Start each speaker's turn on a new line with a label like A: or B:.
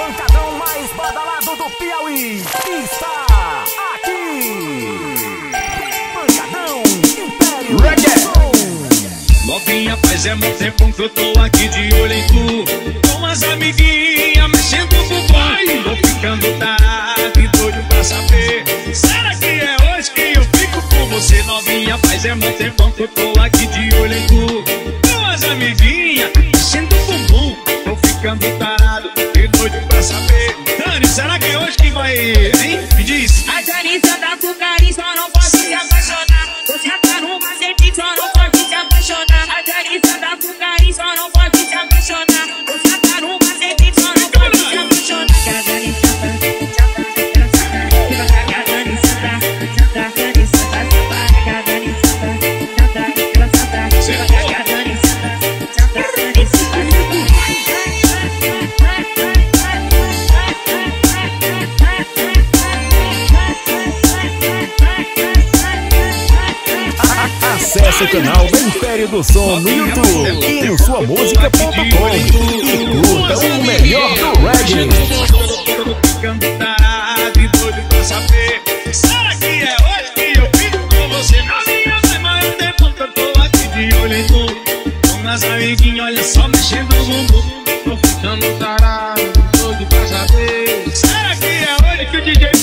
A: pancadão mais badalado do Piauí está aqui. Pancadão Império do Som.
B: Novinha, faz muito tempo que eu tô aqui de olho em tu, com as amiguinhas mexendo com pai. Tô ficando tarado e doido pra saber, será que é hoje que eu fico com você? Novinha, faz muito tempo que eu tô aqui de olho em tu, com as amiguinhas mexendo com bumbum. Tô ficando tarado e doido pra saber, Dani, será que é hoje que vai, hein? Me diz.
C: A Dani tá com carinho, só não pode se apaixonar. Você tá no macete, só não pode se apaixonar. A Dani tá com carinho, só não pode se apaixonar. Você tá no macete, só não pode se apaixonar. Que a Dani
A: Acesse o canal do Império do Som no YouTube e no suamusica.com e curta o melhor do reggae.
B: Tô ficando tarado e doido pra saber, será que é hoje que eu fico com você? Novinha, faz mais tempo que eu tô aqui de olho em tu, com as amiguinhas, olha só, mexendo no bumbum. Tô ficando tarado, doido pra saber, será que é hoje que o DJ